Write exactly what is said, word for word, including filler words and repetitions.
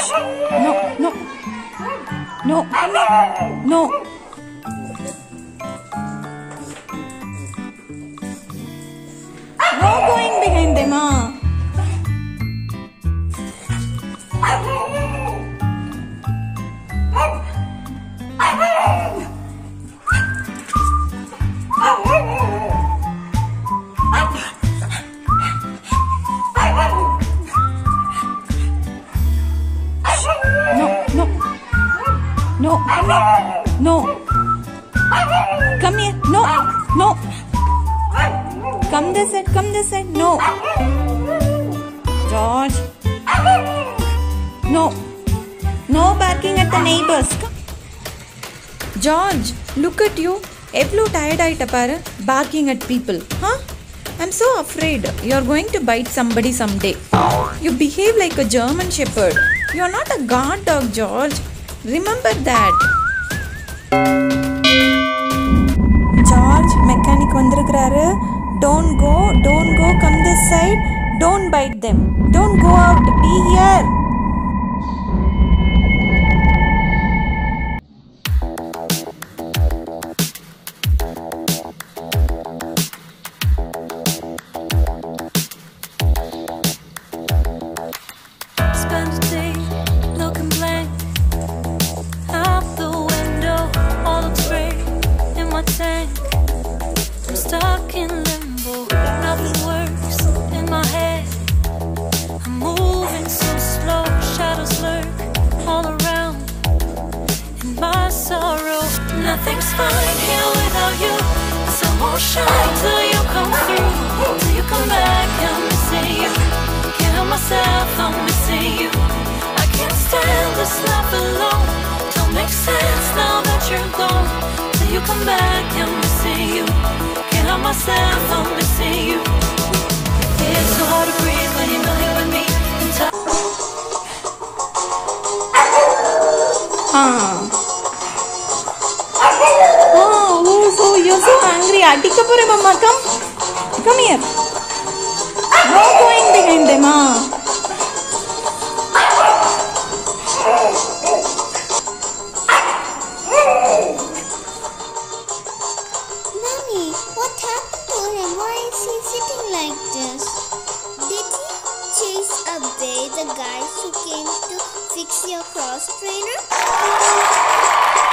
No, no. No. No. No going behind them, ah. No, no, come here, no, no, come this side, come this side, no, George, no, no barking at the neighbors, come. George, look at you, evlo tired aita paru, barking at people, huh? I'm so afraid you're going to bite somebody someday. You behave like a German shepherd. You're not a guard dog, George. Remember that. George, mechanic vandirukkararu. Don't go, don't go, come this side. Don't bite them. Don't go out, be here. I'm stuck in limbo, nothing works in my head. I'm moving so slow, shadows lurk all around. In my sorrow, nothing's fine here without you. The sun won't shine till you come through, till you come back. I'm missing you, can't help myself, I'm missing you. I can't stand this life alone, don't make sense now that you're gone. You come back, I'm missing you. Can't help myself, I'm missing you. It's so hard to breathe when you're not here with me. Ah. Oh, oh, oh, you're so angry. Adikapure mama, come. Come here. No going behind them, ah. What happened to him? Why is he sitting like this? Did he chase away the guys who came to fix your cross trainer?